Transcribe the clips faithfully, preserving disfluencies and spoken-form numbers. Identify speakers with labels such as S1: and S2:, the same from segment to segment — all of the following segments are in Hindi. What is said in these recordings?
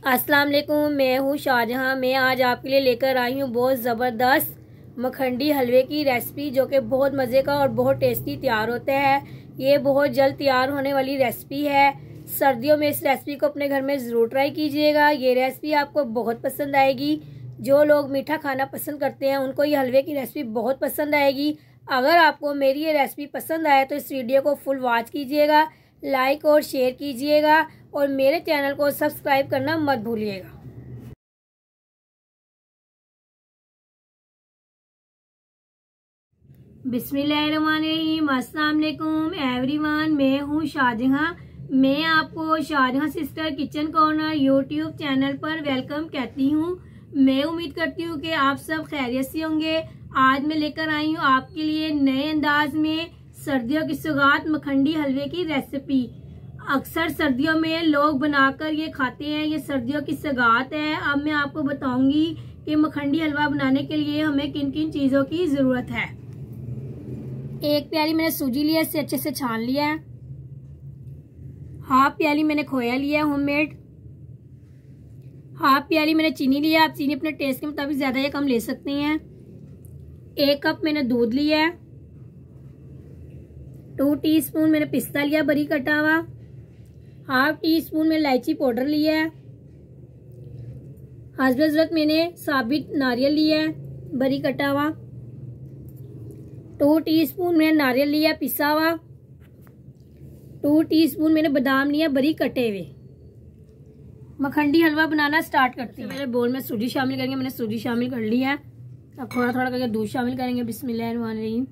S1: अस्सलाम वालेकुम, मैं हूँ शाहजहां। मैं आज आपके लिए लेकर आई हूँ बहुत ज़बरदस्त मखंडी हलवे की रेसिपी, जो कि बहुत मज़े का और बहुत टेस्टी तैयार होता है। ये बहुत जल्द तैयार होने वाली रेसिपी है। सर्दियों में इस रेसिपी को अपने घर में ज़रूर ट्राई कीजिएगा। ये रेसिपी आपको बहुत पसंद आएगी। जो लोग मीठा खाना पसंद करते हैं उनको ये हलवे की रेसिपी बहुत पसंद आएगी। अगर आपको मेरी ये रेसिपी पसंद आए तो इस वीडियो को फुल वॉच कीजिएगा, लाइक और शेयर कीजिएगा और मेरे चैनल को सब्सक्राइब करना मत भूलिएगा। बिस्मिल्लाहिर्रहमानिर्रहीम। अस्सलाम वालेकुम एवरीवन, मैं हूँ शाहजहां। मैं आपको Shahjahan sister kitchen corner YouTube channel पर वेलकम कहती हूँ। मैं उम्मीद करती हूँ कि आप सब खैरियत से होंगे। आज मैं लेकर आई हूँ आपके लिए नए अंदाज में सर्दियों की सौगात मखंडी हलवे की रेसिपी। अक्सर सर्दियों में लोग बनाकर ये खाते हैं, ये सर्दियों की सौगात है। अब मैं आपको बताऊंगी कि मखंडी हलवा बनाने के लिए हमें किन किन चीज़ों की ज़रूरत है। एक प्याली मैंने सूजी लिया, इससे अच्छे से छान लिया है। हाफ प्याली मैंने खोया लिया होममेड। हाफ प्याली मैंने चीनी लिया। आप चीनी अपने टेस्ट के मुताबिक ज़्यादा या कम ले सकते हैं। एक कप मैंने दूध लिया है। टू टीस्पून मैंने पिस्ता लिया बारीक कटा हुआ। हाफ टी स्पून में इलायची पाउडर लिया है। हस्ब ज़रूरत मैंने साबित नारियल लिया है बारीक कटा हुआ। टू टीस्पून मैंने नारियल लिया पिसा हुआ। टू टीस्पून मैंने बादाम लिया बारीक कटे हुए। मखंडी हलवा बनाना स्टार्ट करते हैं। मेरे बोल में सूजी शामिल करेंगे। मैंने सूजी शामिल कर लिया है। अब थोड़ा थोड़ा करके दूध शामिल करेंगे। बिस्मिल्लाहिर्रहमानिर्रहीम।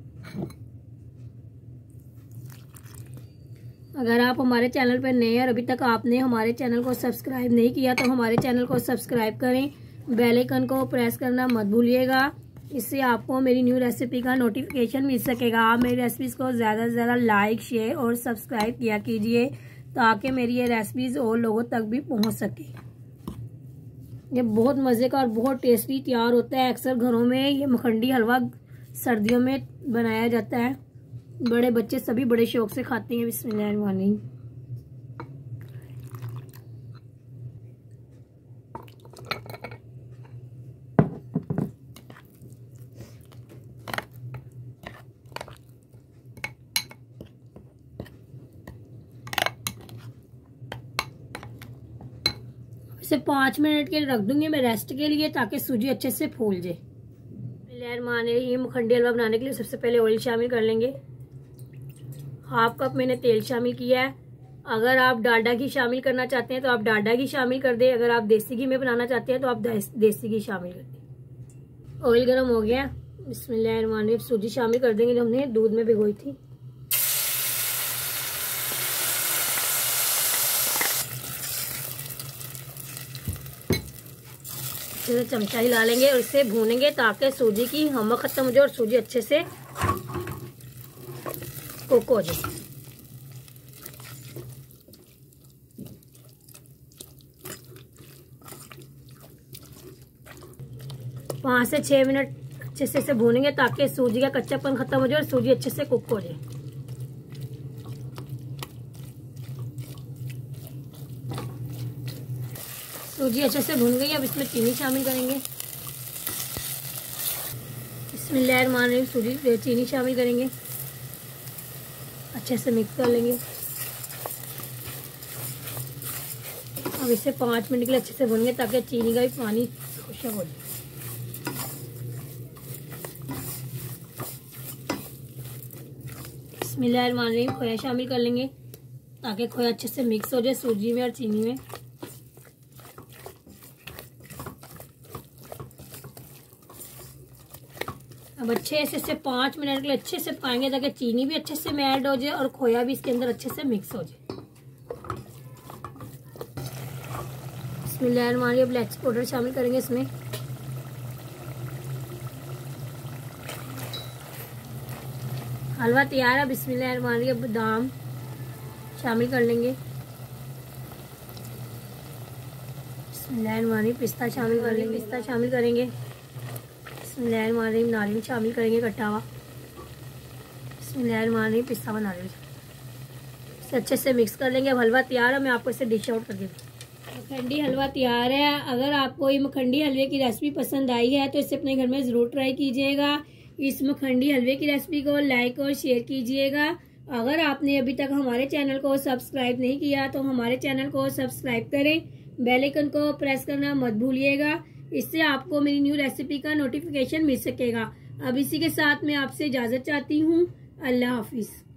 S1: अगर आप हमारे चैनल पर नए हैं और अभी तक आपने हमारे चैनल को सब्सक्राइब नहीं किया तो हमारे चैनल को सब्सक्राइब करें। बेल आइकन को प्रेस करना मत भूलिएगा, इससे आपको मेरी न्यू रेसिपी का नोटिफिकेशन मिल सकेगा। आप मेरी रेसिपीज़ को ज़्यादा से ज़्यादा लाइक शेयर और सब्सक्राइब किया कीजिए ताकि मेरी ये रेसिपीज़ और लोगों तक भी पहुंच सके। ये बहुत मज़े का और बहुत टेस्टी तैयार होता है। अक्सर घरों में ये मखंडी हलवा सर्दियों में बनाया जाता है। बड़े बच्चे सभी बड़े शौक से खाते हैं। बिस्मिल्लाहिर्रहमानिर्रहीम। इसे पाँच मिनट के लिए रख दूंगी मैं रेस्ट के लिए, ताकि सूजी अच्छे से फूल जाए। बिस्मिल्लाहिर्रहमानिर्रहीम। मखंडी हलवा बनाने के लिए सबसे पहले ऑयल शामिल कर लेंगे। हाफ कप मैंने तेल शामिल किया है। अगर आप डालडा घी शामिल करना चाहते हैं तो आप डालडा घी शामिल कर दें। अगर आप देसी घी में बनाना चाहते हैं तो आप देसी घी शामिल कर दें। ऑयल गर्म हो गया। बिस्मिल्लाहिर्रहमानिर्रहीम। सूजी शामिल कर देंगे जो हमने दूध में भिगोई थी। चमचा हिला लेंगे और इसे भूनेंगे ताकि सूजी की हमक खत्म हो जाए और सूजी अच्छे से कुक हो जाए। पाँच से छः मिनट अच्छे से इसे भूनेंगे ताकि सूजी का कच्चापन खत्म हो जाए और सूजी अच्छे से कुक हो जाए। सूजी अच्छे से भून गई। अब इसमें चीनी शामिल करेंगे। बिस्मिल्लाहिर्रहमानिर्रहीम। सूजी चीनी शामिल करेंगे, अच्छे से मिक्स कर लेंगे। अब इसे पाँच मिनट के लिए अच्छे से भूनेंगे ताकि चीनी का भी पानी खुशक हो जाए। बिस्मिल्लाहिर्रहमानिर्रहीम। खोया शामिल कर लेंगे ताकि खोया अच्छे से मिक्स हो जाए सूजी में और चीनी में। अब अच्छे से इसे पाँच मिनट के लिए अच्छे से पकाएंगे ताकि चीनी भी अच्छे से मेल्ट हो जाए और खोया भी इसके अंदर अच्छे से मिक्स हो जाए। बिस्मिल्लाहिर्रहमानिर्रहीम। इलायची पाउडर शामिल करेंगे इसमें। हलवा तैयार है। बिस्मिल्लाहिर्रहमानिर्रहीम। बादाम शामिल कर लेंगे। बिस्मिल्लाहिर्रहमानिर्रहीम। पिस्ता शामिल कर लेंगे। पिस्ता शामिल करेंगे। बिस्मिल्लाहिर्रहमानिर्रहीम। नारियल शामिल करेंगे कटा हुआ। बिस्मिल्लाहिर्रहमानिर्रहीम। पिस्ता हुआ नारियल इसे अच्छे से मिक्स कर लेंगे। अब हलवा तैयार है। मैं आपको इसे डिश आउट कर देती हूँ। मखंडी हलवा तैयार है। अगर आपको ये मखंडी हलवे की रेसिपी पसंद आई है तो इसे अपने घर में ज़रूर ट्राई कीजिएगा। इस मखंडी हलवे की रेसिपी को लाइक और शेयर कीजिएगा। अगर आपने अभी तक हमारे चैनल को सब्सक्राइब नहीं किया तो हमारे चैनल को सब्सक्राइब करें, बेल आइकन को प्रेस करना मत भूलिएगा। इससे आपको मेरी न्यू रेसिपी का नोटिफिकेशन मिल सकेगा। अब इसी के साथ मैं आपसे इजाज़त चाहती हूँ। अल्लाह हाफिज़।